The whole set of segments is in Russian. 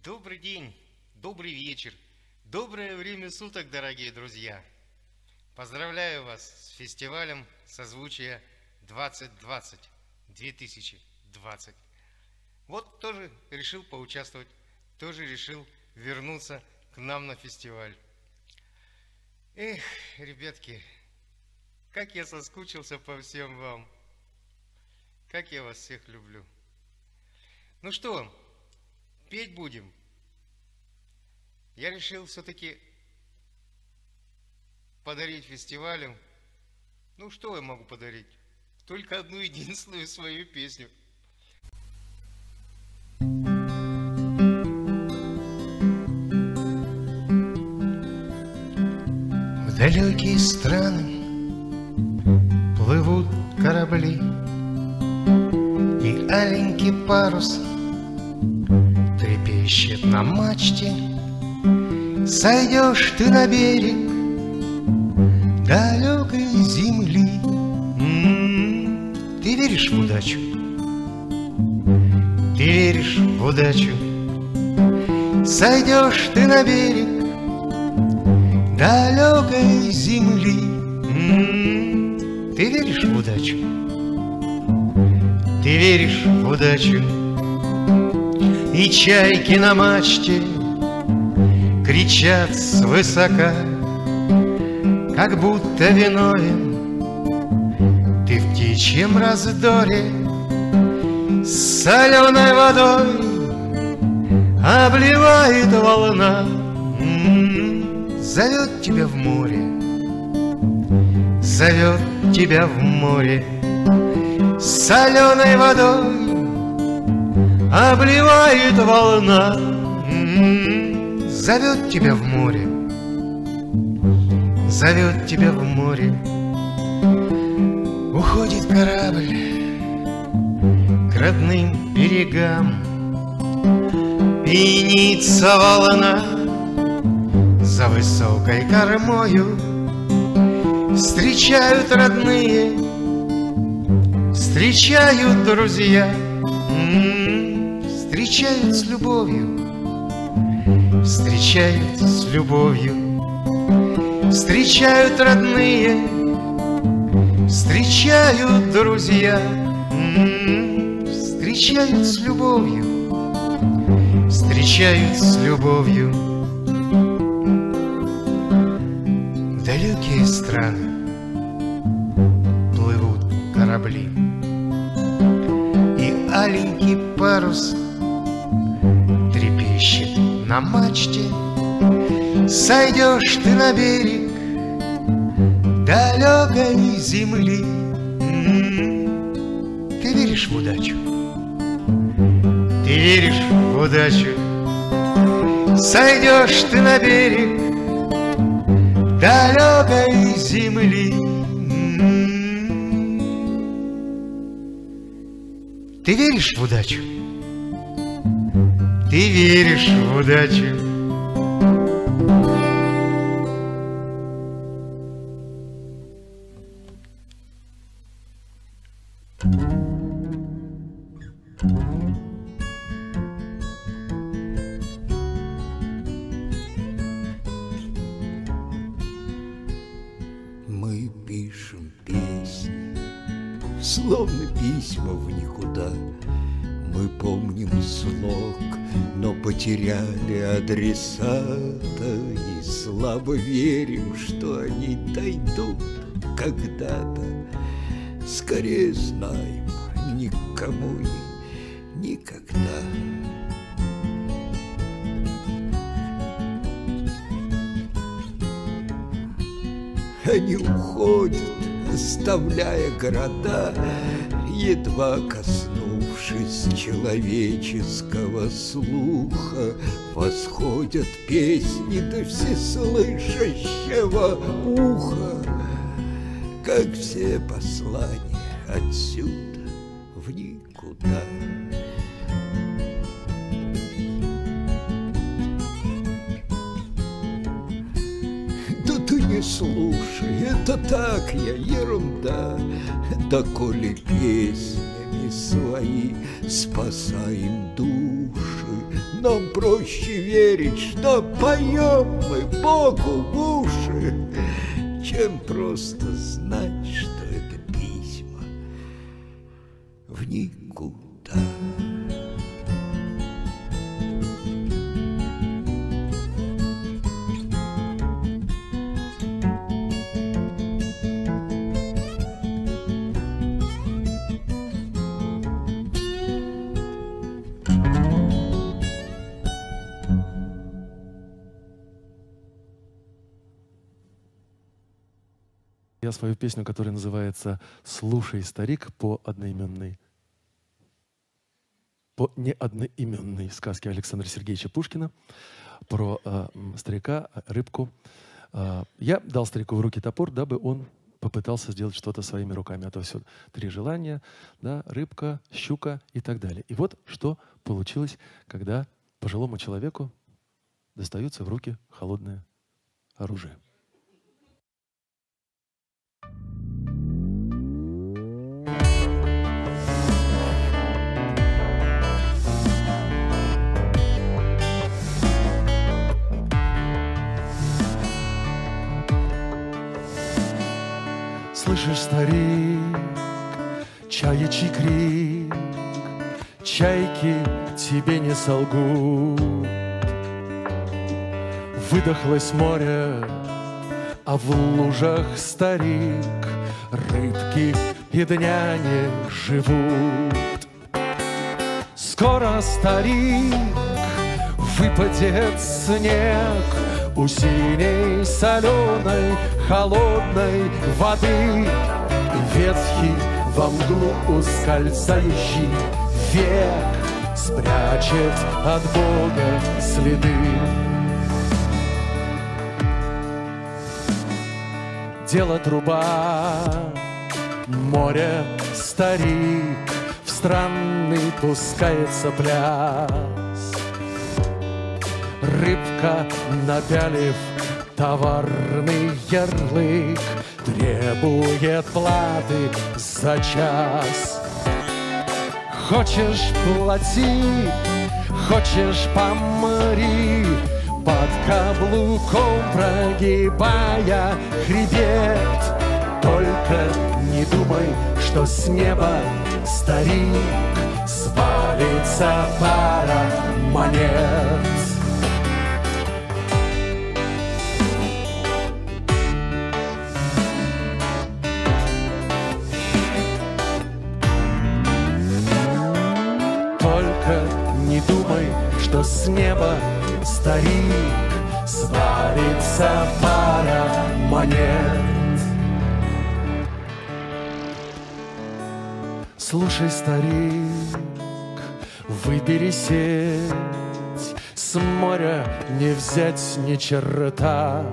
Добрый день, добрый вечер, доброе время суток, дорогие друзья! Поздравляю вас с фестивалем созвучия 2020. Вот тоже решил поучаствовать, тоже решил вернуться к нам на фестиваль. Эх, ребятки, как я соскучился по всем вам, как я вас всех люблю. Ну что, петь будем? Я решил все-таки подарить фестивалю. Ну что я могу подарить? Только одну единственную свою песню. В далекие страны плывут корабли, и аленький парус трепещет на мачте. Сойдешь ты на берег далекой земли. Ты веришь в удачу? Ты веришь в удачу? Сойдешь ты на берег далекой земли. Ты веришь в удачу? Ты веришь в удачу? И чайки на мачте кричат свысока, как будто виновен ты в птичьем раздоре. С соленой водой обливает волна, зовет тебя в море, зовет тебя в море. С соленой водой обливает волна, зовет тебя в море, зовет тебя в море. Уходит корабль к родным берегам, пенится волна за высокой кормою. Встречают родные, встречают друзья, встречают с любовью, встречают с любовью. Встречают родные, встречают друзья, встречают с любовью, встречают с любовью. В далекие страны плывут корабли, и аленький парус трепещет на мачте. Сойдешь ты на берег далекой земли. Ты веришь в удачу? Ты веришь в удачу? Сойдешь ты на берег далекой земли. Ты веришь в удачу? Ты веришь в удачу? Мы пишем песни, словно письма в никуда. Мы помним слог, но потеряли адресата, и слабо верим, что они дойдут когда-то. Скорее знаем, никому и никогда. Они уходят, оставляя города, едва коснувшись человеческого слуха. Восходят песни до всеслышащего уха, как все послания отсюда в никуда. Да ты не слушай, это так я, ерунда. Да коли песнями свои спасаем души. Нам проще верить, что поем мы Богу в уши, чем просто знать, что это письма в никуда. Я свою песню, которая называется «Слушай, старик», по неодноименной сказке Александра Сергеевича Пушкина про старика, рыбку. Я дал старику в руки топор, дабы он попытался сделать что-то своими руками. А то все 3 желания, да, рыбка, щука и так далее. И вот что получилось, когда пожилому человеку достается в руки холодное оружие. Слышишь, старик, чаячий крик, чайки тебе не солгут. Выдохлось море, а в лужах, старик, рыбки и дня не живут. Скоро, старик, выпадет снег у синей, соленой, холодной воды. Ветхий во мглу ускользающий век спрячет от Бога следы. Дело труба, море, старик, в странный пускается пляс. Рыбка, напялив товарный ярлык, требует платы за час. Хочешь — плати, хочешь — помри, под каблуком прогибая хребет. Только не думай, что с неба, старик, свалится пара монет. Не думай, что с неба, старик, свалится пара монет. Слушай, старик, выбери сеть, с моря не взять ни черта.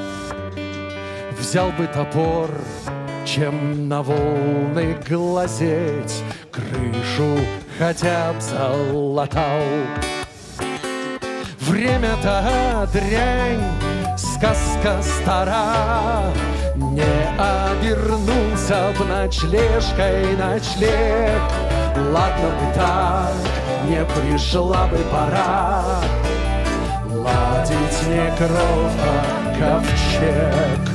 Взял бы топор, чем на волны глазеть, крышу хотя б залатал. Время-то дрянь, сказка стара, не обернулся б ночлежкой ночлег. Ладно бы так, не пришла бы пора ладить некров, а ковчег.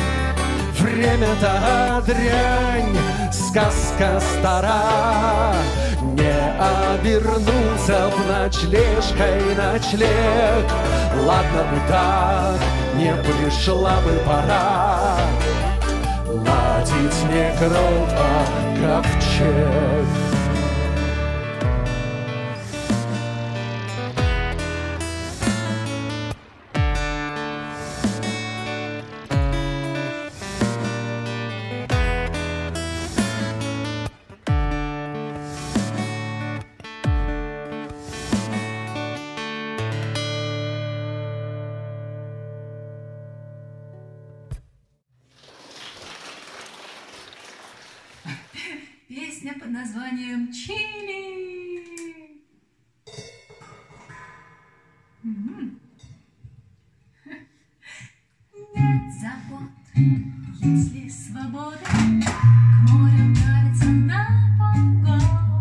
Время-то дрянь, сказка стара, не обернулся б ночлежкой ночлег. Ладно бы так, не пришла бы пора ладить некров, а ковчег. Песня под названием «Чили». Нет забот, если свобода, к морю нравится на полгода.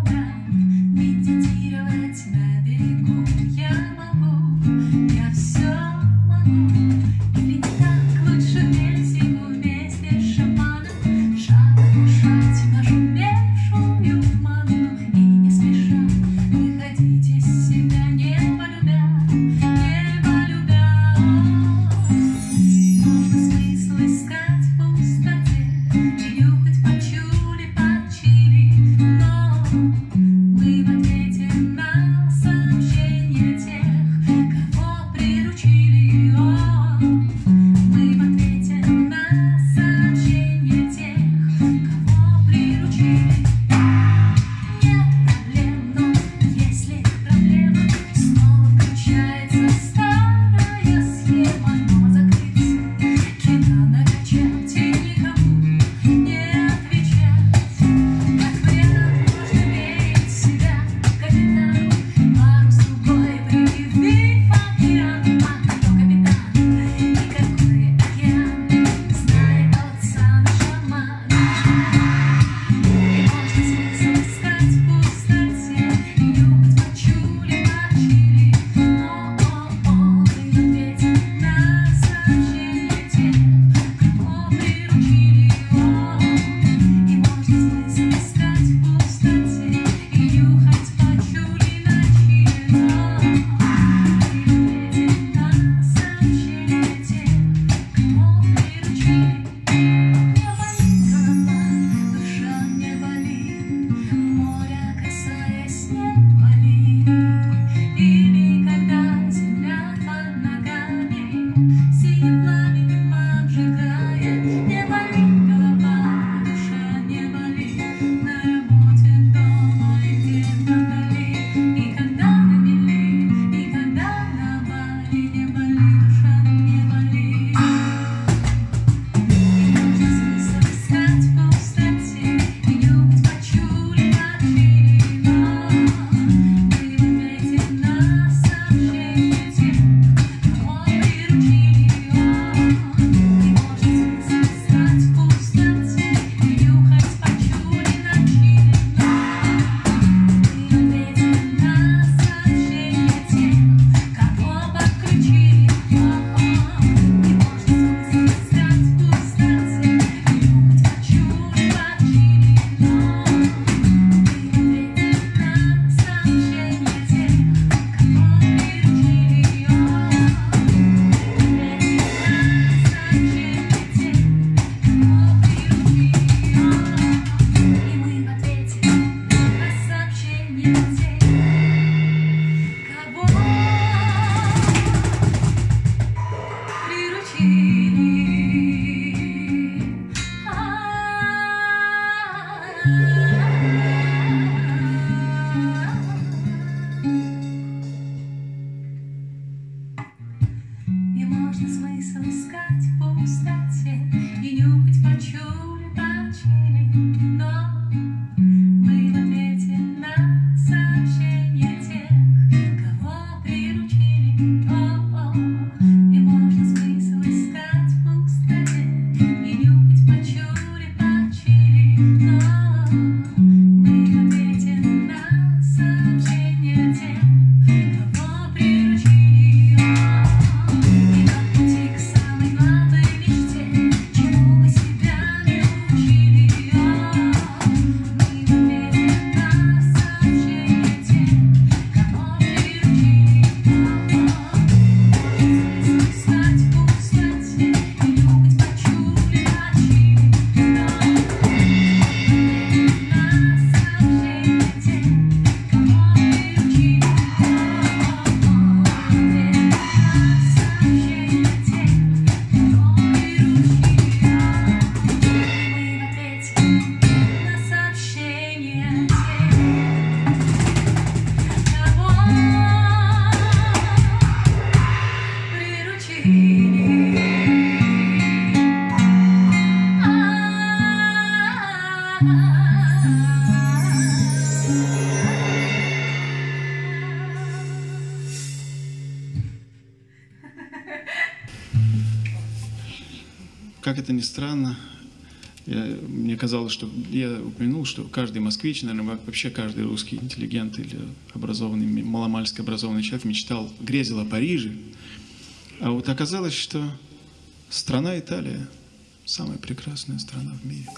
как это ни странно, мне казалось, что я упомянул, что каждый москвич, наверное, вообще каждый русский интеллигент или образованный, маломальски образованный человек мечтал, грезил о Париже. А вот оказалось, что страна Италия – самая прекрасная страна в мире.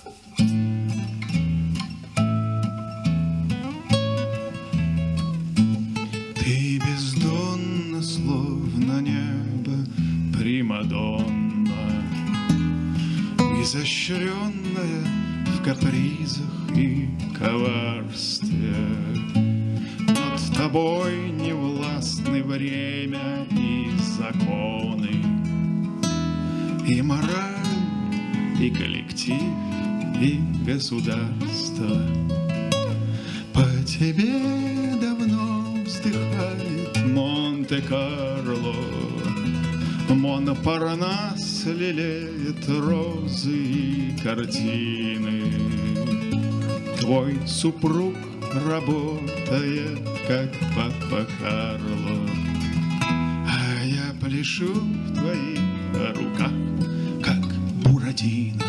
Ты бездонна, словно небо, примадонна, изощренная в капризах и коварстве. Над тобой не властны время и законы, и мораль, и коллектив, и государство. По тебе давно вздыхает Монте-Карло, Монпарнас лелеет розы и картины. Твой супруг работает, как папа Карло, а я пляшу в твоих руках, как Буратино.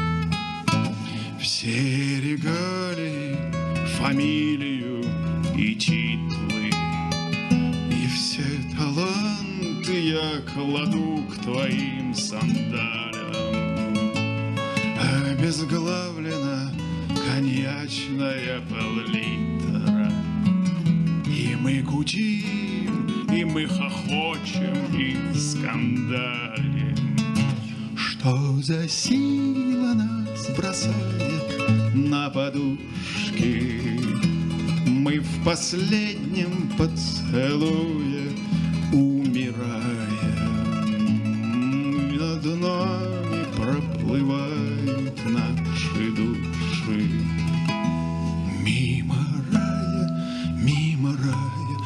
Все регалии, фамилию и титулы, и все таланты я кладу к твоим сандалям. Обезглавлена коньячная пол-литра, и мы гудим, и мы хохочем, и скандалим. Что за сила нас бросает на подушки? Мы в последнем поцелуе умираем. Над нами проплывают наши души. Мимо рая, мимо рая,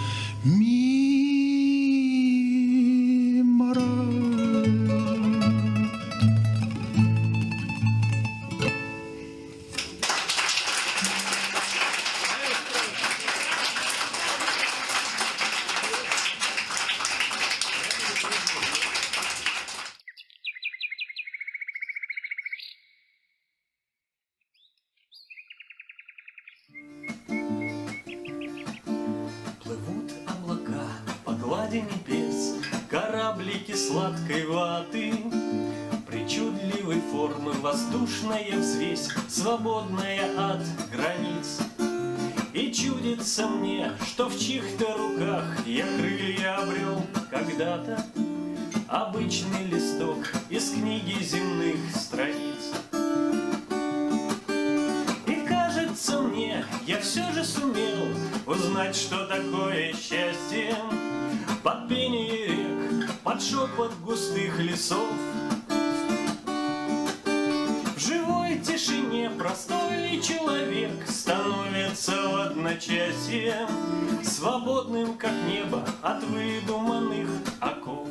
мимо рая. Плывут облака по глади небес, кораблики сладкой ваты, причудливой формы воздушная взвесь, свободная от границ. И чудится мне, что в чьих-то руках я крылья обрел когда-то, обычный листок из книги земных страниц. И кажется мне, я все же сумел узнать, что такое счастье, под пение рек, под шепот густых лесов. В живой тишине простой человек становится в одночасье свободным, как небо, от выдуманных оков.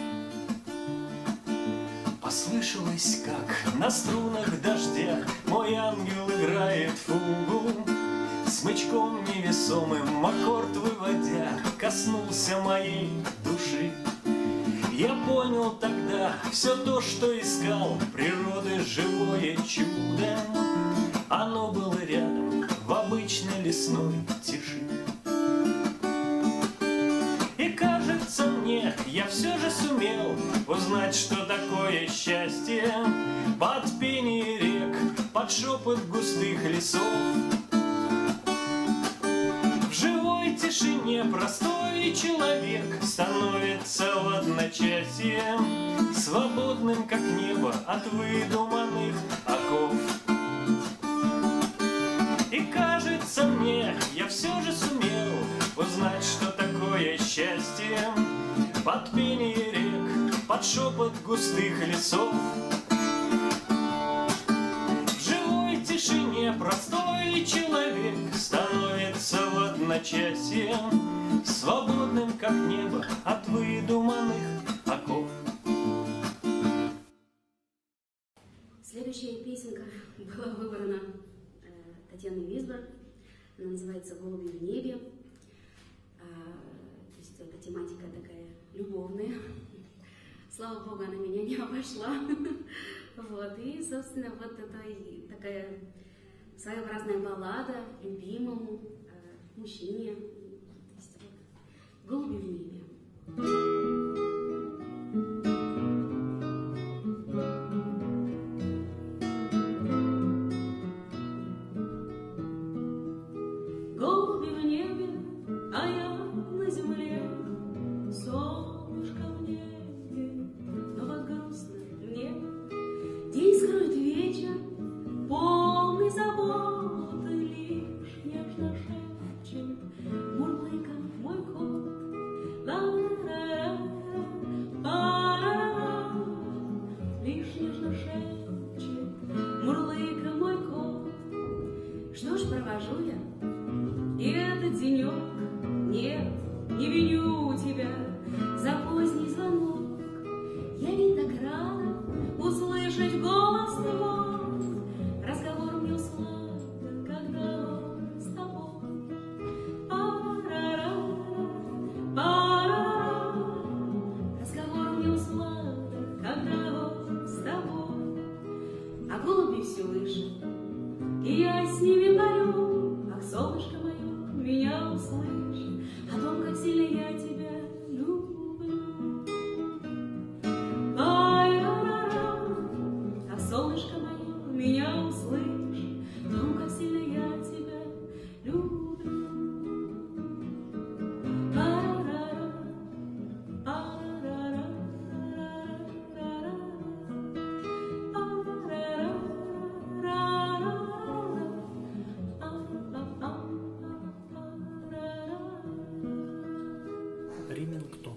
Послышалось, как на струнах дождя мой ангел играет фугу, смычком невесомым аккорд выводя, коснулся моей души. Я понял тогда все то, что искал, природы живое чудо. Оно было рядом в обычной лесной тиши. И кажется мне, я все же сумел узнать, что такое счастье, под пение рек, под шепот густых лесов. В живой тишине простой человек становится в одночасье свободным, как небо, от выдуманных оков. И кажется мне, я все же сумел узнать, что такое счастье, под пение рек, под шепот густых лесов. В живой тишине простой человек становится в одночасье свободным, как небо, от выдуманных оков. Следующая песенка была выбрана Татьяной Висбор. Она называется «Голуби в небе». То есть это тематика такая любовная, слава богу, она меня не обошла. Вот, и, собственно, вот это и такая своеобразная баллада любимому мужчине. То есть, вот, «Голуби в небе». Голуби в небе, а я на земле, солнышко в небе, но вот грустно мне. День скроет вечер, полный заботы, лишь нежно шепчет мурлыка мой кот. Ла-ла-ла-ла-ла-ла, лишь нежно шепчет мурлыка мой кот. Что ж, провожу я и этот денек, нет, не виню тебя за поздний звонок. Я ведь так рада услышать голос твой, разговор мне сладко, когда он с тобой. Разговор мне сладко, когда он с тобой. А голуби все выше, и я с ними парю. Ах, солнышко мое, меня услышь о том, как сильно я тебя люблю. Ай-ра-ра-ра, ах, солнышко мое, меня услышь о том, как сильно я тебя люблю. А-ра-ра-ра, а-ра-ра-ра, Ремингтон.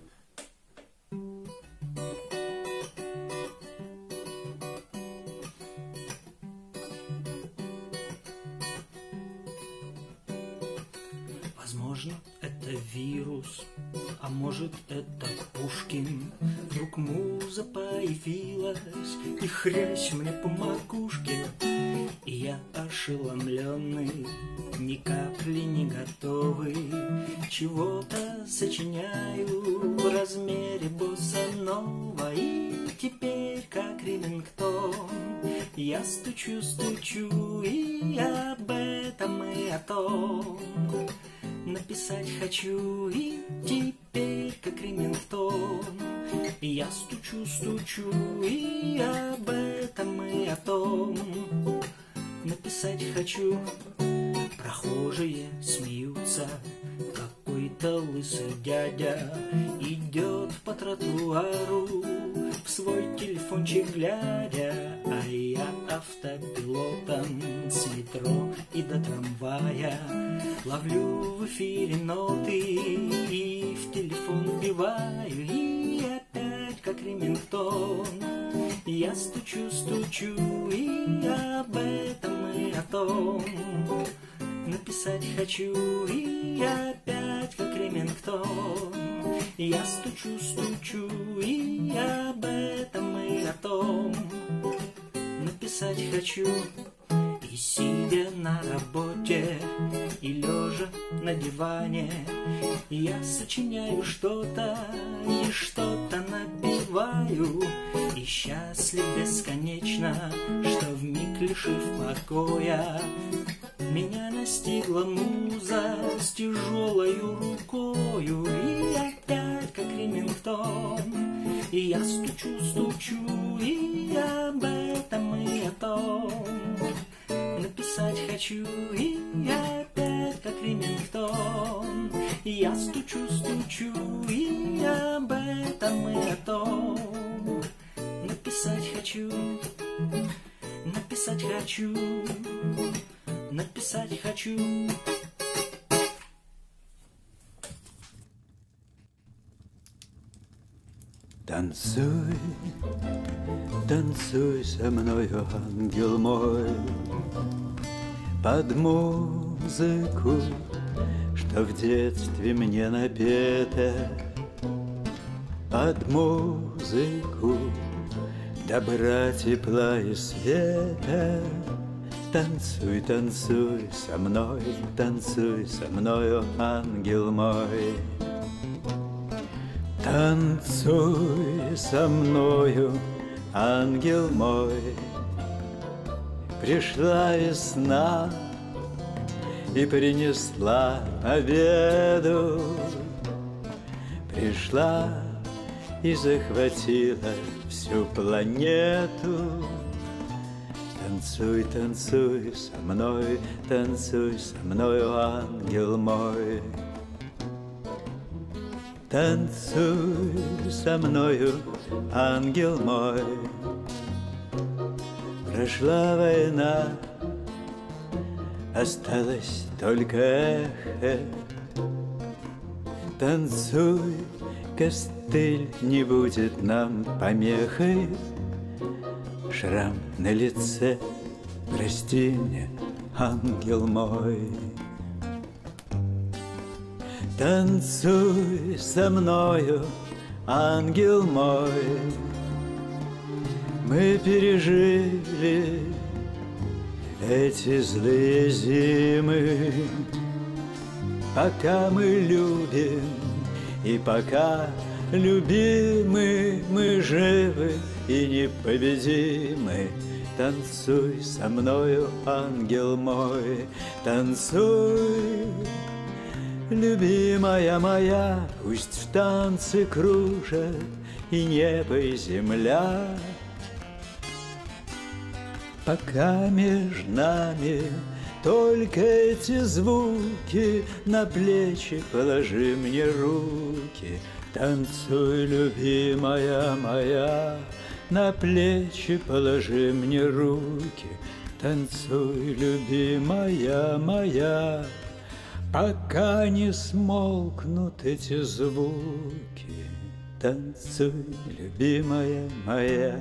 Возможно, это вирус, а может, это Пушкин. Вдруг муза появилась и хрясь мне по макушке. И я ошеломленный, ни капли не готовый, чего-то сочиняю в размере босса-нова. И теперь, как Ремингтон, я стучу, стучу, и об этом и о том написать хочу. И теперь, как Ремингтон, я стучу, стучу, и об этом и о том написать хочу. Прохожие смеются, какой-то лысый дядя идет по тротуару, в свой телефончик глядя, а я автопилотом с метро и до трамвая ловлю в эфире ноты и в телефон вбиваю. И опять, как Ремингтон, я стучу, стучу, и об этом и о том написать хочу. И опять, как Ремингтон, я стучу, стучу, и об этом и о том написать хочу. И сидя на работе, и лежа на диване, я сочиняю что-то и что-то напеваю. И счастлив бесконечно, что вмиг лишив покоя, меня настигла муза с тяжелою рукою. И опять, как Ремингтон, и я стучу, стучу, и об этом и о том написать хочу. И опять, как Ремингтон, я стучу, стучу, и об этом и о том написать хочу. Написать хочу. Написать хочу. Танцуй, танцуй со мною, ангел мой, под музыку, что в детстве мне напета, под музыку добра, тепла и света. Танцуй, танцуй со мною, ангел мой. Танцуй со мною, ангел мой. Пришла весна и принесла победу. Пришла и захватила всю планету. Танцуй, танцуй со мной, ангел мой. Танцуй со мною, ангел мой. Прошла война, осталось только эхо. Танцуй, костыль не будет нам помехой. Шрам на лице, прости мне, ангел мой. Танцуй со мною, ангел мой. Мы пережили эти злые зимы. Пока мы любим и пока любимы, мы живы и непобедимы. Танцуй со мною, ангел мой, танцуй, любимая моя. Пусть в танце кружат и небо, и земля. Пока между нами только эти звуки, на плечи положи мне руки. Танцуй, любимая моя, на плечи положи мне руки. Танцуй, любимая моя, пока не смолкнут эти звуки. Танцуй, любимая моя.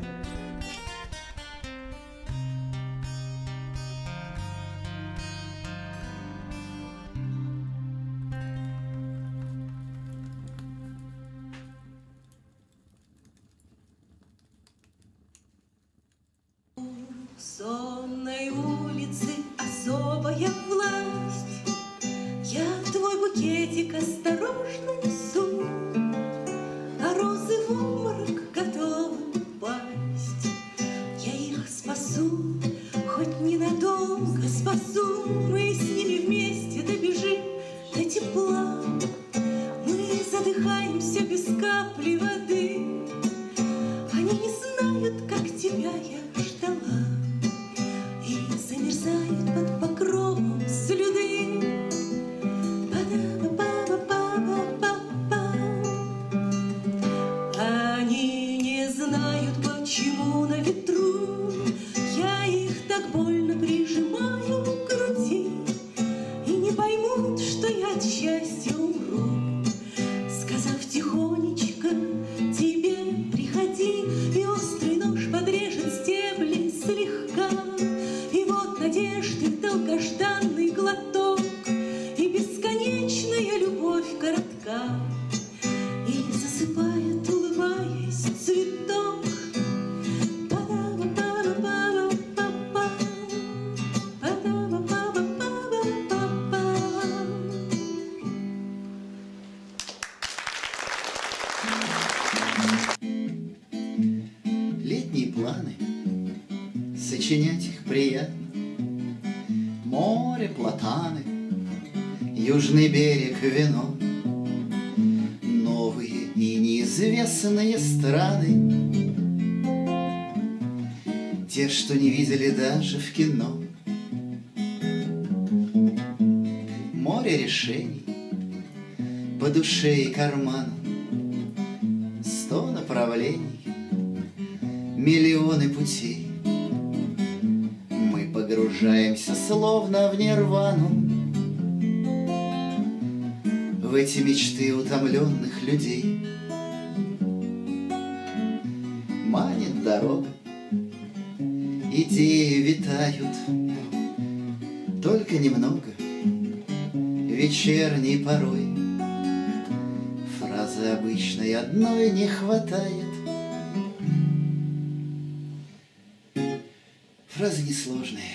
Сонной улицы особая власть. Я твой букетик осторожно несу, а розы в обморок готовы упасть. Я их спасу, хоть ненадолго спасу. Мы с ними вместе добежим до тепла. Мы задыхаемся без капли воды. Они не знают, как тебя я ждала, и замерзают под покровом слюды. Они не знают, почему на ветру я их так больно прижимаю к груди, и не поймут, что я от счастья умру, сказав тихонечко тебе приходи, и острый нож подрежет стебли слегка. И вот надежды долгожданный глоток, и бесконечная любовь коротка, и засыпает, улыбаясь, цветок. Летние планы, сочинять их приятно. Море, платаны, южный берег, вино, новые и неизвестные страны, те, что не видели даже в кино. Море решений по душе и карману, 100 направлений, миллионы путей. Мы погружаемся словно в нирвану, в эти мечты утомленных людей. Манит дорога, идеи витают, только немного, вечерней порой. Фразы обычной одной не хватает. Фразы несложные.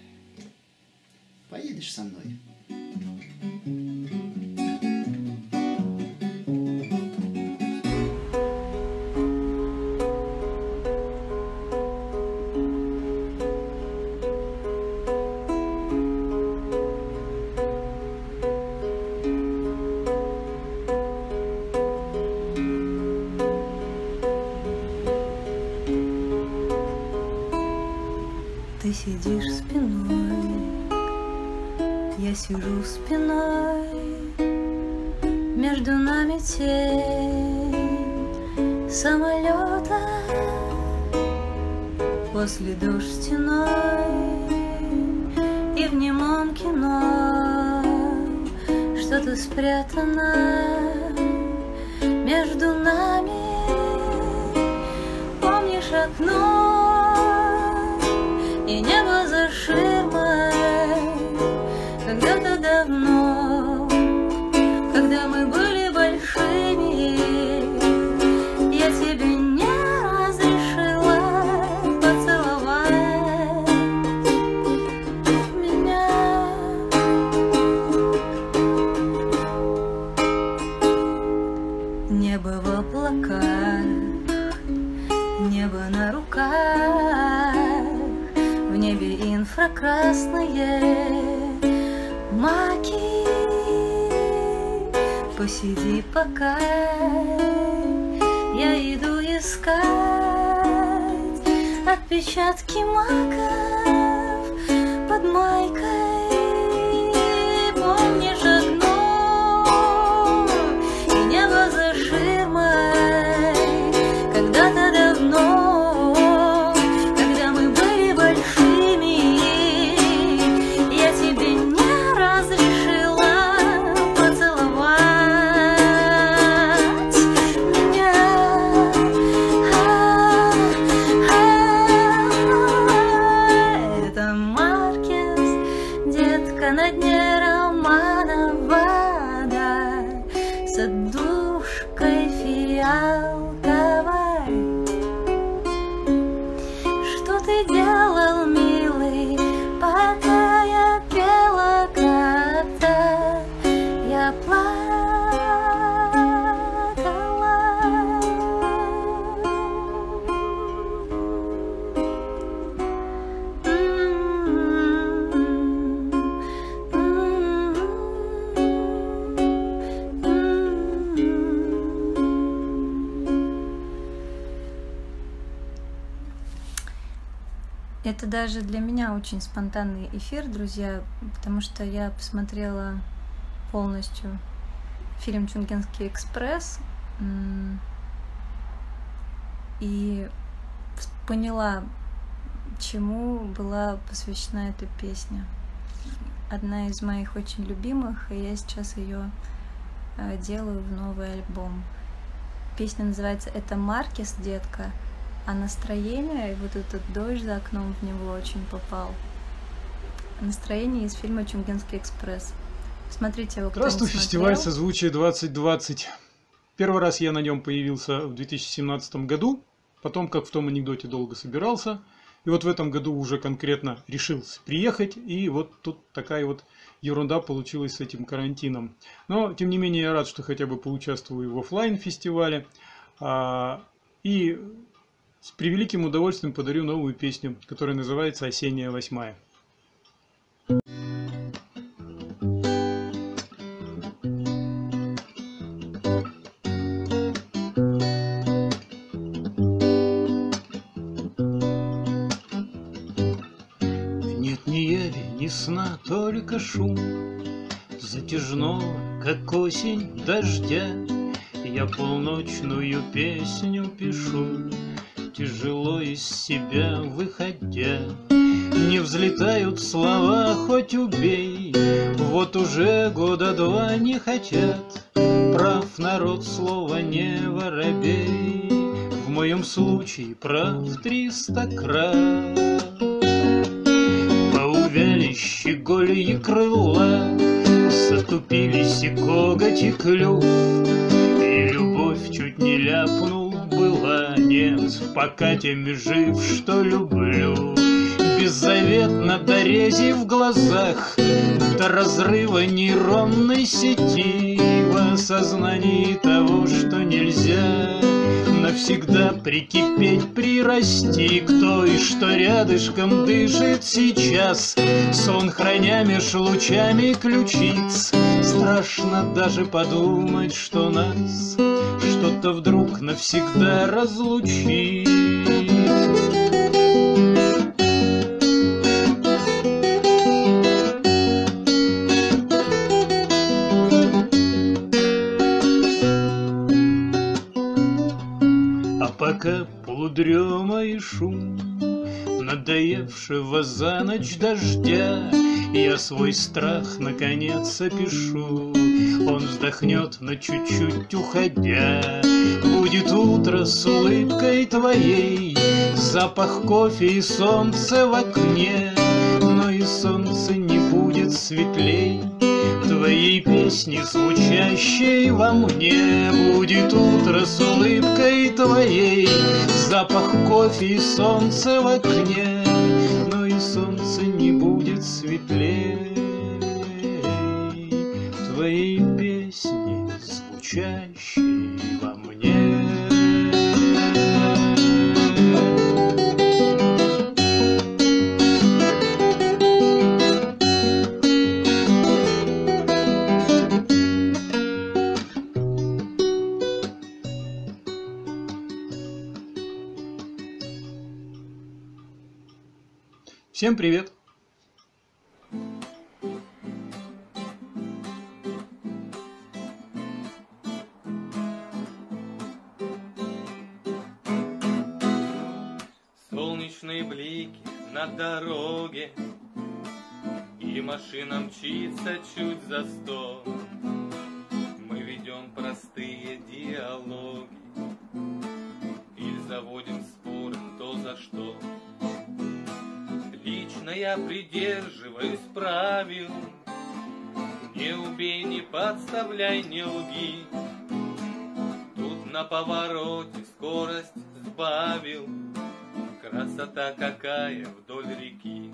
Поедешь со мной? Я сижу спиной, между нами тень самолета. После дождь стеной и в немом кино что-то спрятано между нами. Помнишь окно и небо за ширмой? Когда-то давно, когда мы были большими, я тебе не разрешила поцеловать меня. Небо в облаках, небо на руках, в небе инфракрасные маки. Посиди пока, я иду искать отпечатки маков под майкой. Помнишь окно и небо за ширмой? Когда-то давно, когда мы были большими, я тебе не разрешила поцеловать меня. Это Маркес, детка на дне романа, вода с отдушкой фиалковой. Что ты делал, милый, пока я пела как-то? Я Это даже для меня очень спонтанный эфир, друзья, потому что я посмотрела полностью фильм «Чунгенский экспресс» и поняла, чему была посвящена эта песня. Одна из моих очень любимых, и я сейчас ее делаю в новый альбом. Песня называется «Это Маркес, детка», а настроение, и вот этот дождь за окном в него очень попал. Настроение из фильма «Чунгенский экспресс». Смотрите его, кто не Здравствуй, смотрел. фестиваль «Созвучие 2020». Первый раз я на нем появился в 2017 году, потом, как в том анекдоте, долго собирался. И вот в этом году уже конкретно решился приехать, и вот тут такая вот ерунда получилась с этим карантином. Но, тем не менее, я рад, что хотя бы поучаствую в офлайн-фестивале. И с превеликим удовольствием подарю новую песню, которая называется «Осенняя 8». Нет ни яви, ни сна, только шум затяжного, как осень дождя. Я полночную песню пишу, тяжело из себя выходя. Не взлетают слова, хоть убей, вот уже года два не хотят. Прав народ, слово не воробей, в моем случае прав 300 крат. Поувяли щегольи крыла, затупились и коготь, и клюв, и любовь чуть не ляпнул была. Нет, пока тем жив, что люблю. Беззаветно до рези в глазах, до разрыва нейронной сети, в осознании того, что нельзя навсегда прикипеть, прирасти к той, что рядышком дышит сейчас, сон храня меж лучами ключиц. Страшно даже подумать, что нас что-то вдруг навсегда разлучит. Однако полудрема и шум надоевшего за ночь дождя, я свой страх наконец опишу. Он вздохнет, но чуть-чуть уходя. Будет утро с улыбкой твоей, запах кофе и солнце в окне. Но и солнце не будет светлей твоей песни, звучащей во мне. Будет утро с улыбкой твоей, запах кофе и солнце в окне. Но и солнце не будет светлей твоей песни, звучащей во мне. Всем привет! Солнечные блики на дороге, и машина мчится чуть за 100. Мы ведем простые диалоги или заводим споры кто за что. Лично я придерживаюсь правил: не убей, не подставляй, не лги. Тут на повороте скорость сбавил, красота какая вдоль реки.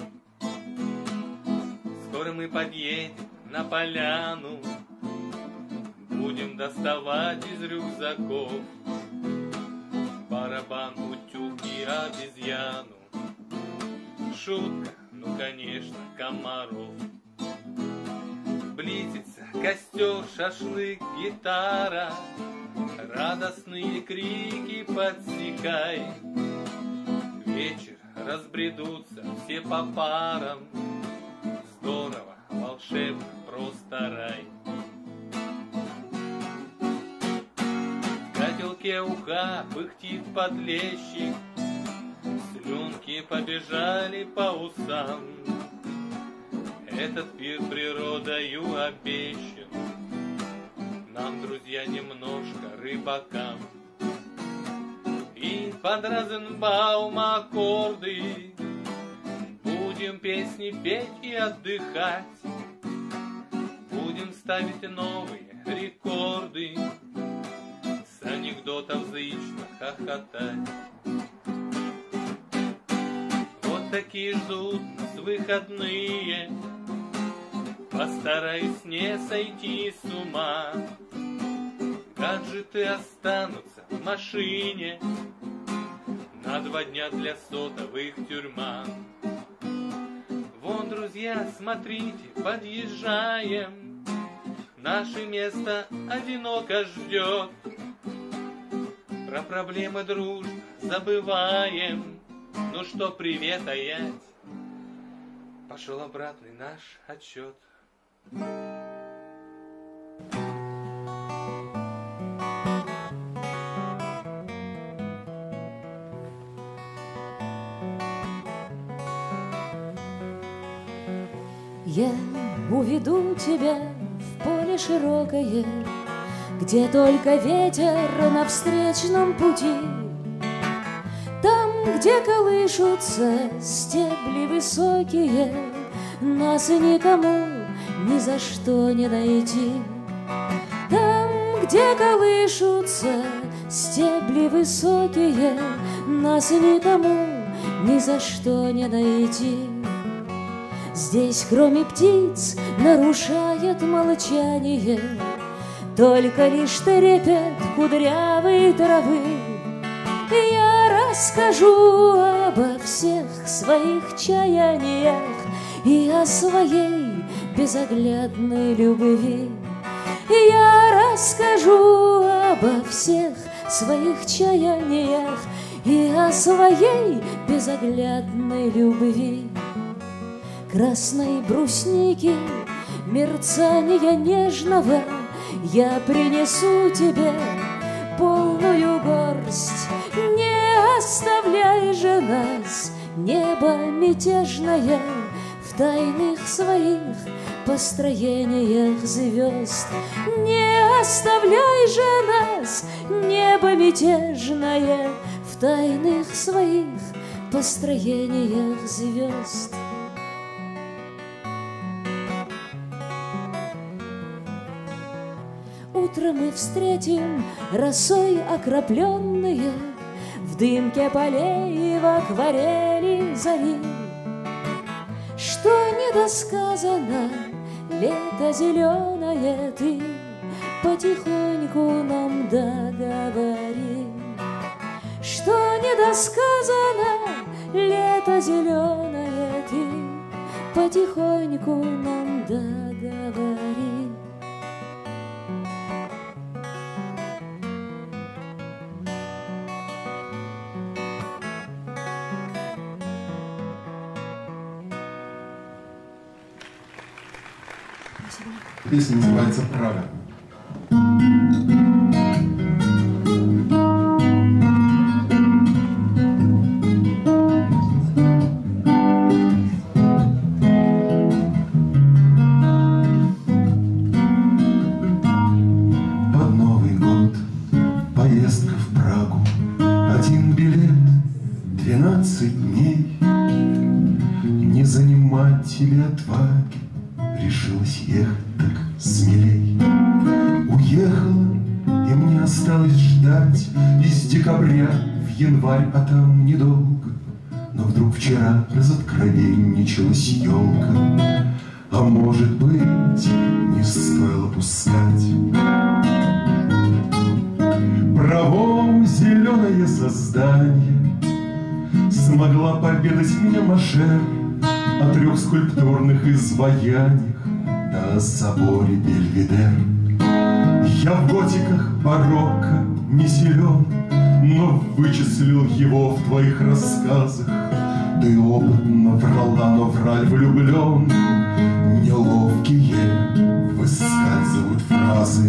Скоро мы подъедем на поляну, будем доставать из рюкзаков барабан, утюг и обезьяну. Шутка, ну конечно, комаров. Близится костер, шашлык, гитара, радостные крики подсекай. Вечер разбредутся все по парам, здорово, волшебно, просто рай. В котелке уха пыхтит подлещик, слюнки побежали по усам. Этот пир природою обещан нам, друзья, немножко рыбакам. И под Розенбаум аккорды будем песни петь и отдыхать. Будем ставить новые рекорды, с анекдотов зычно хохотать. Вот такие ждут нас выходные, постараюсь не сойти с ума. Гаджеты останутся в машине, на 2 дня для сотовых тюрьма. Вон, друзья, смотрите, подъезжаем, наше место одиноко ждет. Про проблемы дружно забываем, ну что приветаять, пошел обратный наш отчет. Я уведу тебя в поле широкое, где только ветер на встречном пути. Там, где колышутся стебли высокие, нас никому ни за что не найти. Там, где колышутся стебли высокие, нас никому ни за что не найти. Здесь, кроме птиц, нарушает молчание только лишь трепет кудрявой травы. Я расскажу обо всех своих чаяниях и о своей безоглядной любви. Я расскажу обо всех своих чаяниях и о своей безоглядной любви. Красной брусники, мерцания нежного, я принесу тебе полную горсть. Не оставляй же нас, небо мятежное, в тайных своих построениях звезд. Не оставляй же нас, небо мятежное, в тайных своих построениях звезд. Утром мы встретим росой окропленные в дымке полей и в акварели зари. Что недосказано, лето зеленое, ты потихоньку нам договори. Что недосказано, лето зеленое, ты потихоньку нам договори. Песня называется «Прага». Под Новый год поездка в Прагу, один билет, 12 дней. Не занимать тебе отваги, решилась ехать так смелей. Уехала, и мне осталось ждать из декабря в январь, а там недолго. Но вдруг вчера разоткровенничалась елка, а может быть, не стоило пускать. Право зеленое создание смогла поведать мне Машер о 3 скульптурных изваяниях да о соборе Бельведер. Я в готиках барокко не силен, но вычислил его в твоих рассказах. Ты опытно врала, но враль влюблен. Неловкие выскальзывают фразы.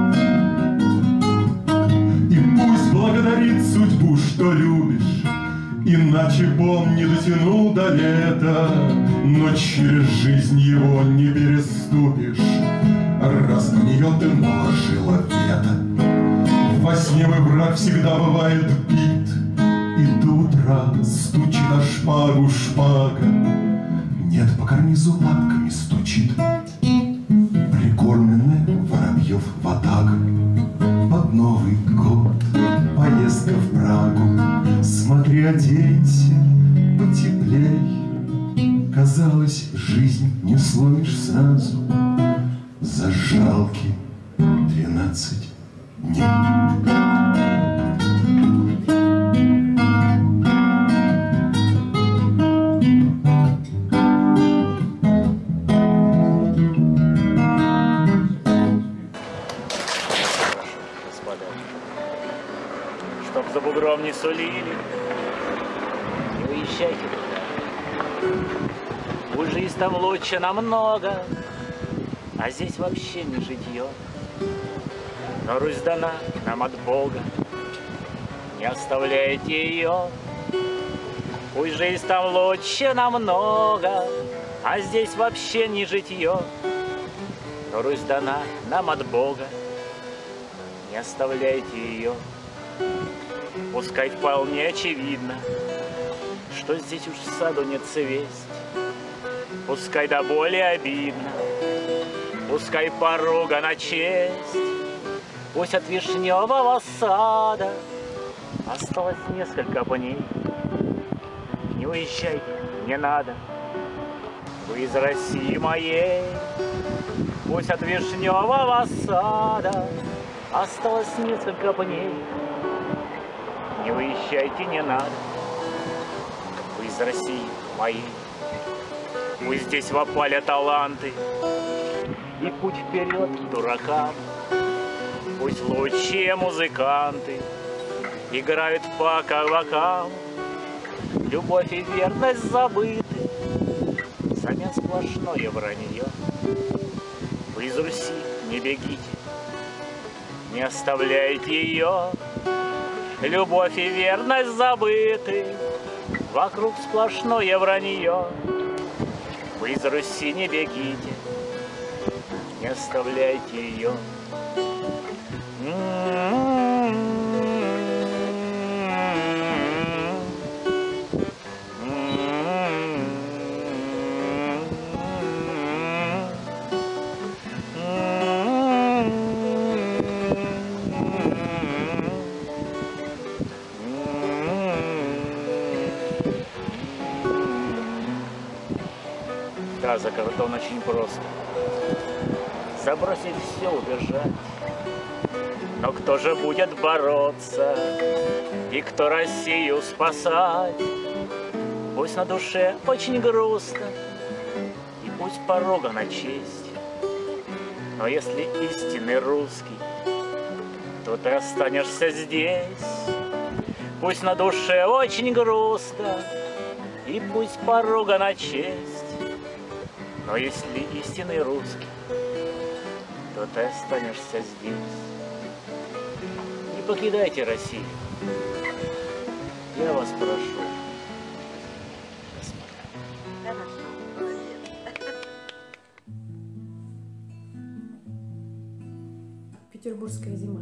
И пусть благодарит судьбу, что любишь, иначе б он не дотянул до лета. Но через жизнь его не переступишь, раз на нее ты наложила вето. Во сне мой враг всегда бывает бит, и до утра стучит о шпагу шпага. Нет, по карнизу лапками стучит прикормленная воробьев ватага. Под Новый год поездка в Прагу, смотри, оденься потеплей. Казалось, жизнь не сломишь сразу за жалкие 12 дней. Чтоб за бугром не сулили, не уезжайте туда. Уж жизнь там лучше намного, а здесь вообще не житье. Но Русь дана нам от Бога, не оставляйте ее. Пусть жизнь там лучше намного, а здесь вообще не житье. Но Русь дана нам от Бога, не оставляйте ее. Пускай вполне очевидно, что здесь уж в саду нет цвесть. Пускай до боли обидно, пускай поруга на честь. Пусть от вишневого сада осталось несколько пней. Не уезжайте, не надо, вы из России моей. Пусть от вишневого сада осталось несколько пней. Не уезжайте, не надо, вы из России моей. Пусть здесь в опале таланты и путь вперед дуракам. Пусть лучшие музыканты играют по кавакам. Любовь и верность забыты, взамен сплошное вранье. Вы из Руси не бегите, не оставляйте ее. любовь и верность забыты, вокруг сплошное вранье. Вы из Руси не бегите, не оставляйте ее. Да, за кордон очень просто. Забросить все, убежать. Но кто же будет бороться? И кто Россию спасать? Пусть на душе очень грустно, и пусть порога на честь. Но если истинный русский, то ты останешься здесь. Пусть на душе очень грустно, и пусть порога на честь. Но если истинный русский, то ты останешься здесь. Не покидайте Россию. Я вас прошу. Петербургская зима.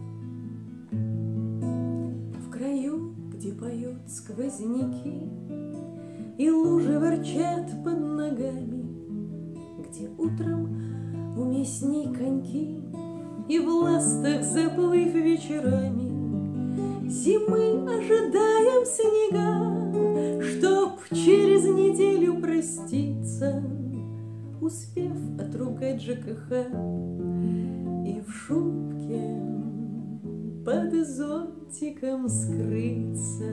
В краю, где поют сквозняки, и лужи ворчат под ногами, где утром уместней коньки, и в ластах заплыв вечерами, зимы ожидаем снега, чтоб через неделю проститься, успев отругать ЖКХ и в шубке под зонтиком скрыться.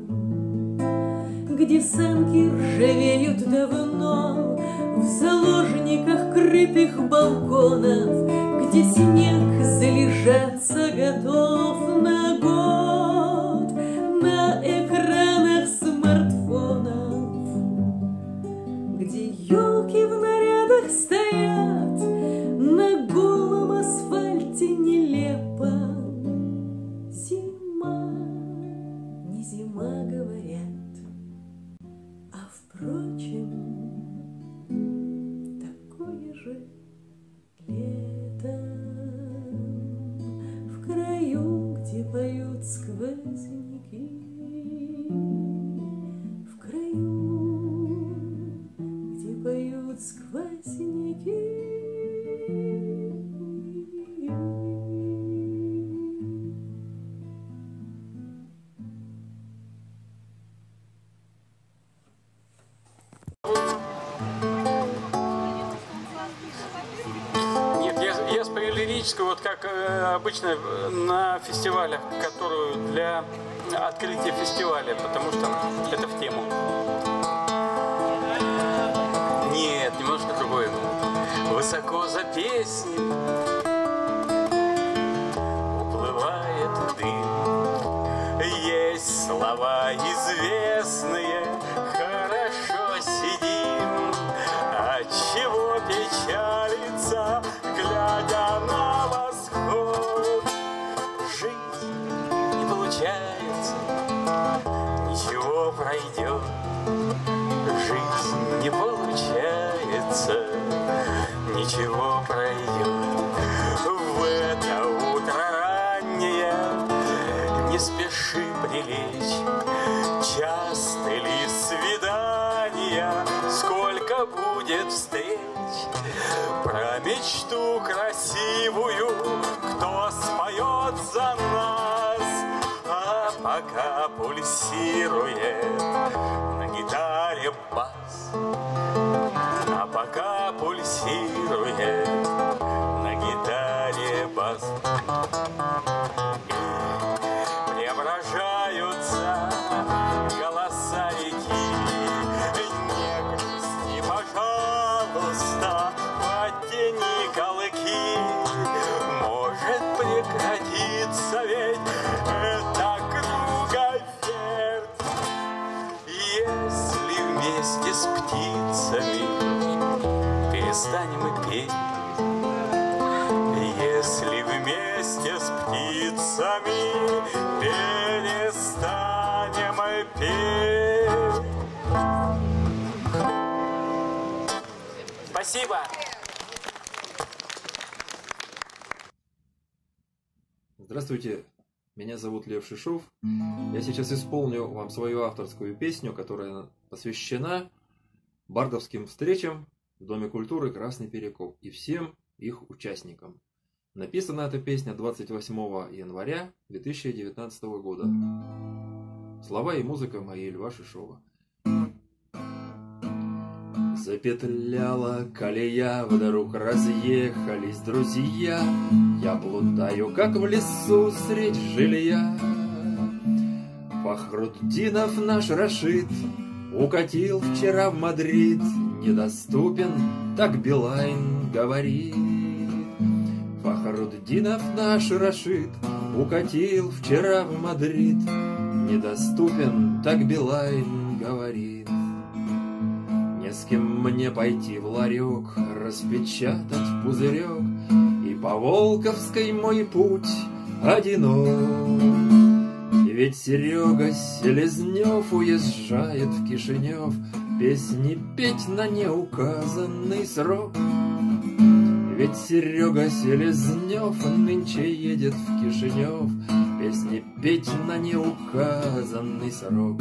Где санки ржавеют давно в заложниках крытых балконов, где снег залежаться готов на год на экранах смартфонов, где елки в нарядах стоят на голом асфальте нелепо. Зима, не зима, говорят. Впрочем, такое же лето в краю, где поют сквозняки, в краю, где поют сквозняки. Вот как обычно на фестивалях, которую для открытия фестиваля, потому что это в тему. Нет, немножко другое. Высоко за песней уплывает дым. Есть слова известные, хорошо сидим. Отчего печалиться, глядя на восход? Жизнь не получается, ничего пройдет. Жизнь не получается, ничего пройдет. В это утро раннее не спеши прилечь. Часто ли свидания, сколько будет встреч? Про мечту красивую кто споет за нас? А пока пульсирует на гитаре бас, а пока пульсирует на гитаре бас, преображаются голоса реки. Не грусти, пожалуйста, подтяни колыки. Может прекратиться, ведь это круговерть. Если вместе с птицами перестанем и петь, если вместе с птицами петь, Спасибо. Здравствуйте, меня зовут Лев Шишов. Я сейчас исполню вам свою авторскую песню, которая посвящена бардовским встречам в Доме культуры «Красный Перекоп» и всем их участникам. Написана эта песня 28 января 2019 года. Слова и музыка моей Льва Шишова. Запетляла колея, вдруг разъехались друзья. Я плутаю, как в лесу средь жилья. Фахруддинов наш Рашид укатил вчера в Мадрид. Недоступен, так Билайн говорит. Фахруддинов наш Рашид укатил вчера в Мадрид. Недоступен, так Билайн говорит. Не с кем мне пойти в ларек, распечатать пузырек, и по Волковской мой путь одинок. Ведь Серега Селезнев уезжает в Кишинев песни петь на неуказанный срок. Ведь Серега Селезнев нынче едет в Кишинев песни петь на неуказанный срок.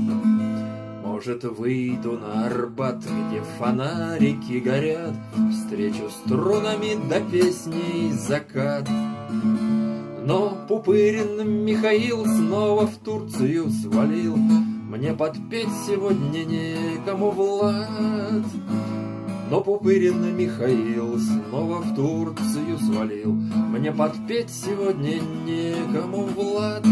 Может, выйду на Арбат, где фонарики горят, встречу струнами до песней закат. Но Пупырин Михаил снова в Турцию свалил, мне подпеть сегодня некому, Влад. Но Пупырин Михаил снова в Турцию свалил, мне подпеть сегодня некому, Влад.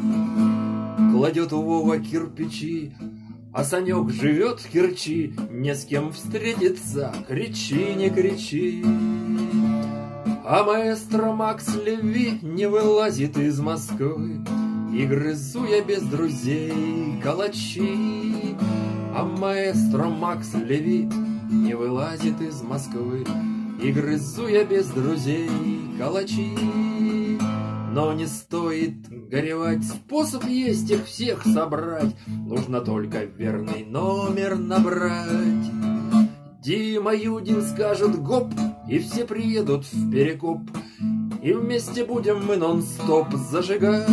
Кладет Вова кирпичи, а Санек живет в Керчи, не с кем встретиться, кричи, не кричи. А маэстро Макс Леви не вылазит из Москвы, и грызу я без друзей калачи. А маэстро Макс Леви не вылазит из Москвы, и грызу я без друзей калачи. Но не стоит горевать, способ есть их всех собрать, нужно только верный номер набрать. Дима Юдин скажет гоп, и все приедут в Перекоп, и вместе будем мы нон-стоп зажигать.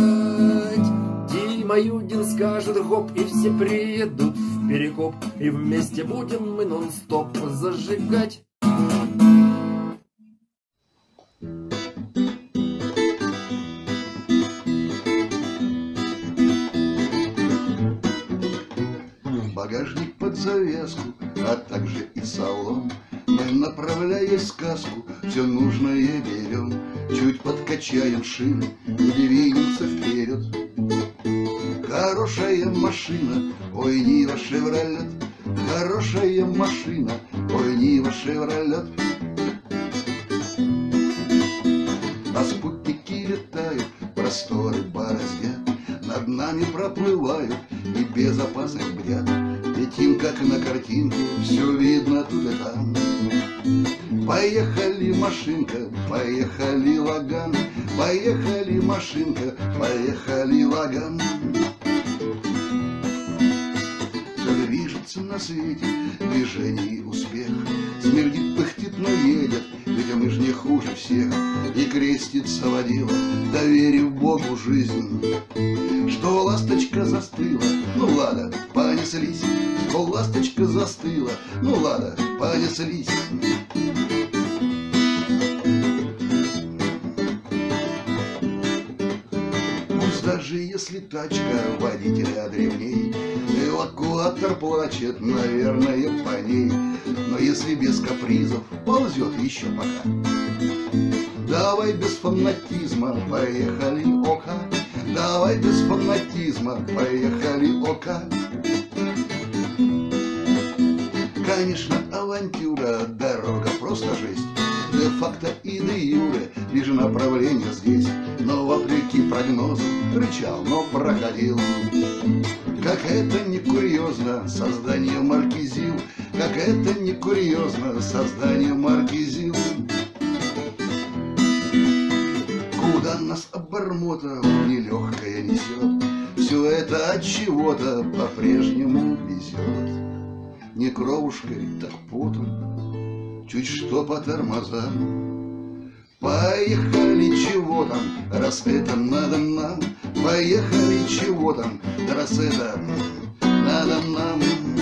Дима Юдин скажет гоп, и все приедут в Перекоп, и вместе будем мы нон-стоп зажигать. Багажник под завязку, а также и салон. Мы, направляя сказку, все нужное берем. Чуть подкачаем шины и двинемся вперед. Хорошая машина, ой, Нива Шевролет. Хорошая машина, ой, Нива Шевролет. А спутники летают, просторы бороздят, над нами проплывают и без опасных бдят. Летим, как на картинке, все видно тут и там. Поехали, машинка, поехали, Лаган. Поехали, машинка, поехали, Лаган. Все движется на свете, движение и успех. Смердит, пыхтит, но едет, ведь мы ж не хуже всех. И крестится водила, доверив Богу жизнь. Что ласточка застыла, ну ладно, понеслись. Что ласточка застыла, ну ладно, понеслись. Пусть даже если тачка водителя древней, эвакуатор плачет, наверное, по ней. Но если без капризов, ползет еще пока. Давай без фанатизма, поехали, ока. Давай без фанатизма, поехали, ока. Конечно, авантюра, дорога просто жесть. Де-факто и де-юре, лишь направление здесь. Но вопреки прогнозу рычал, но проходил. Как это не курьезно, создание марки ЗИЛ. Как это не курьезно, создание марки ЗИЛ. Куда нас обормотов нелегкая несет, все это от чего-то по-прежнему везет. Не кровушкой, так потом, чуть что по тормозам. Поехали, чего там, раз это надо нам. Поехали, чего там, раз это надо нам.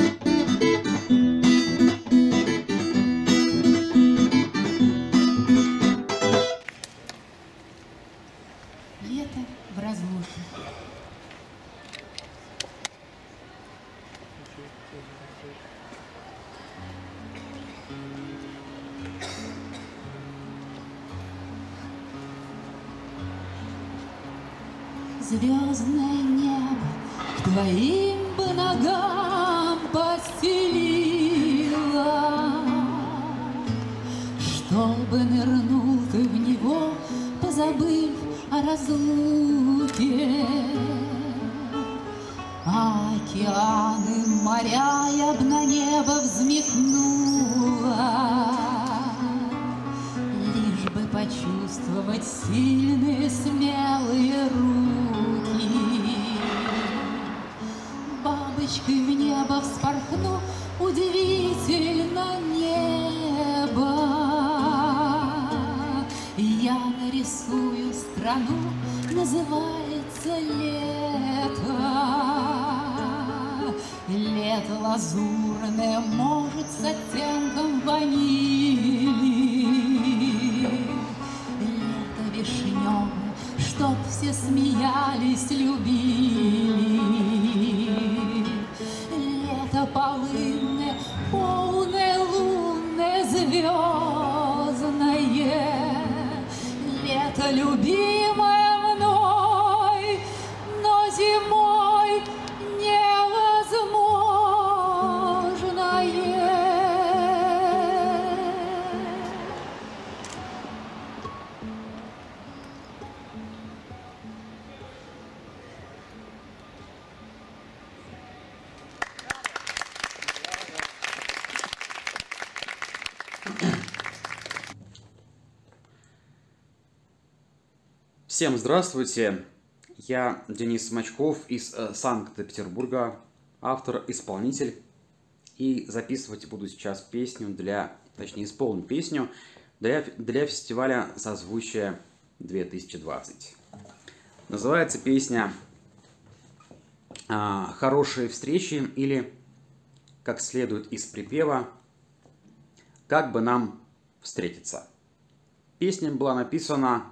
Лето в разлуке. Звездное небо к твоим бы ногам постелила, чтобы нырнул ты в него, позабыв о разлуке. Океаны, моря я б на небо взметнула, лишь бы почувствовать сильные, смелые руки. Бабочкой в небо вспорхну, удивительно небо. Я нарисую страну, называется лето. Лето лазурное, может, с оттенком ванили. Лето вишневое, чтоб все смеялись, любили. Лето полынное, полное, лунное, звездное. Лето любимое мной, но зимой невозможное. Всем здравствуйте, я Денис Смачков из Санкт-Петербурга, автор-исполнитель, и записывать буду сейчас песню точнее исполню песню для фестиваля «Созвучие 2020». Называется песня «Хорошие встречи» или, как следует из припева, «Как бы нам встретиться». Песня была написана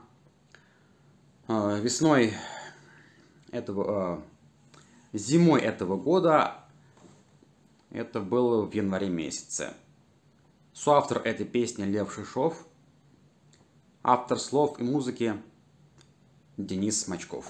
зимой этого года, это было в январе месяце. Соавтор этой песни Лев Шишов, автор слов и музыки Денис Смачков.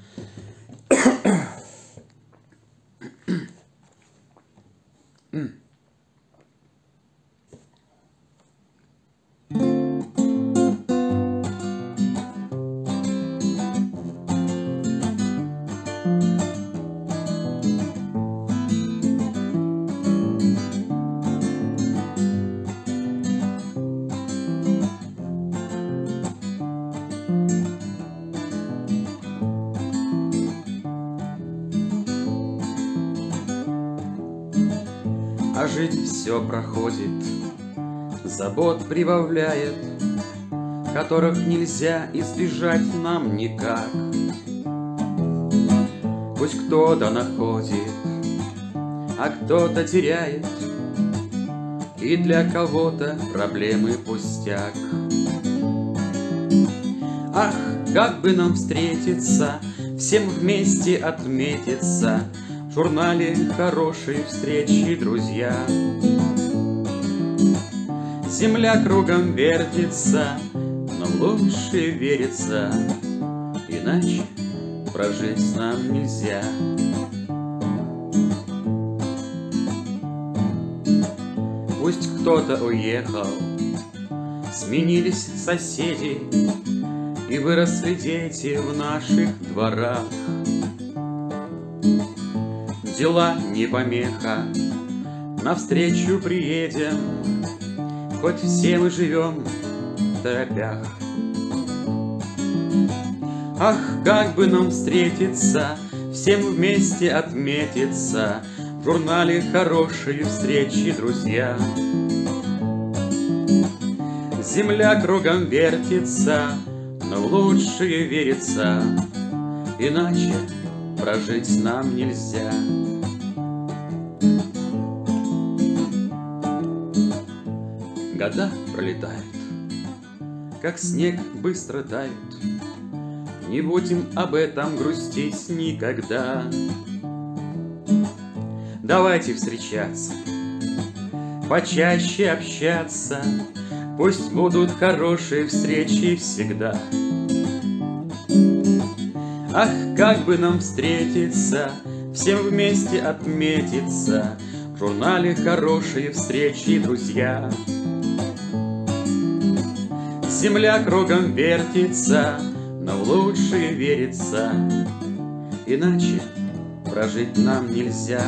А жить все проходит, забот прибавляет, которых нельзя избежать нам никак. Пусть кто-то находит, а кто-то теряет, и для кого-то проблемы пустяк. Ах, как бы нам встретиться, всем вместе отметиться в журнале «Хорошие встречи, друзья». Земля кругом вертится, но лучше верится, иначе прожить нам нельзя. Пусть кто-то уехал, сменились соседи, и выросли дети в наших дворах. Дела не помеха, навстречу приедем, хоть все мы живем в торопях. Ах, как бы нам встретиться, всем вместе отметиться в журнале «Хорошие встречи, друзья». Земля кругом вертится, но в лучшее верится, иначе прожить нам нельзя. Года пролетают, как снег быстро тают, не будем об этом грустить никогда. Давайте встречаться, почаще общаться, пусть будут хорошие встречи всегда. Ах, как бы нам встретиться, всем вместе отметиться в журнале «Хорошие встречи, друзья». Земля кругом вертится, но в лучшее верится, иначе прожить нам нельзя.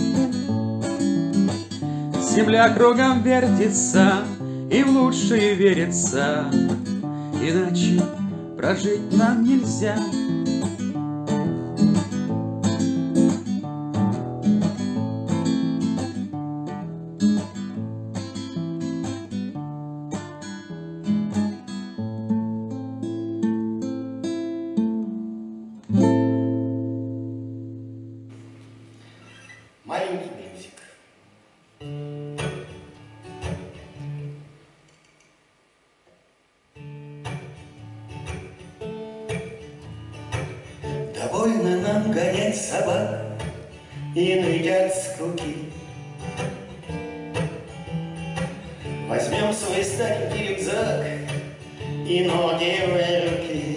Земля кругом вертится, и в лучшее верится, иначе прожить нам нельзя. Маленький бюзик. Довольно нам гонять собак и наедят скуки. Возьмем свой старенький рюкзак и ноги в руки.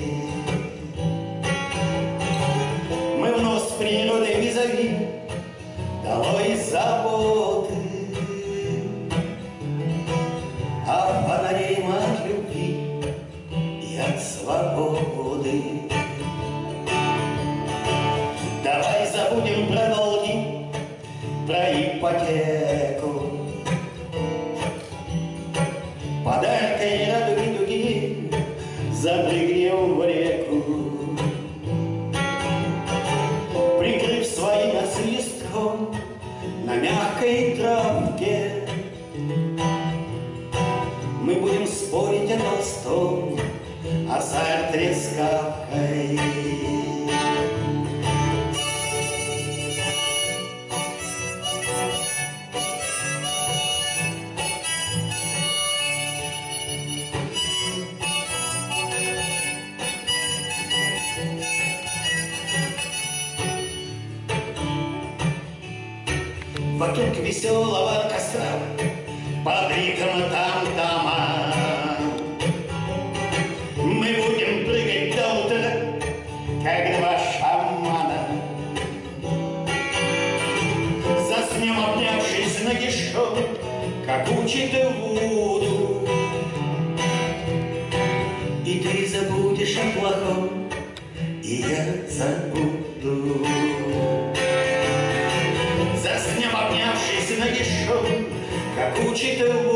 Мы в нос природы визави, долой заботы, а фонарей от любви и от свободы. Давай забудем про долги, про ипотеку, подаркой радуги дуги запрыгнем в реку. Прикрыв свои носы листком на мягкой травке, мы будем спорить о Толстом, о Сартре с Кафкой. Вокруг веселого костра под ритм там-тама мы будем прыгать до утра, как два шамана. Заснем, обнявшись нагишом, как учит Вуду, и ты забудешь о плохом, и я забуду. Заснем, обнявшись нагишом, как учит